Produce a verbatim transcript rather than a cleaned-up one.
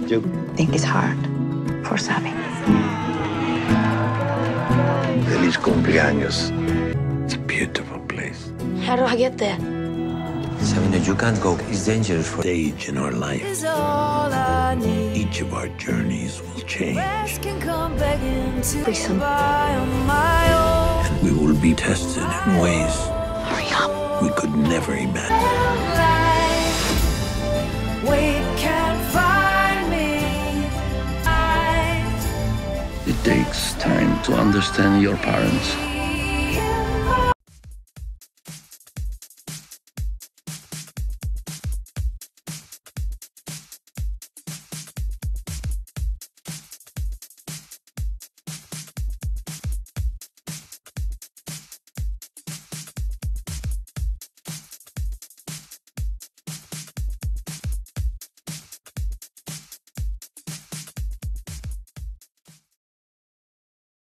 You think it's hard for Sammy. Feliz cumpleaños. It's a beautiful place. How do I get there? Samina, you can't go. It's dangerous for Stage in our life. Each of our journeys will change. Prison. And we will be tested in ways Hurry up. we could never imagine. It takes time to understand your parents.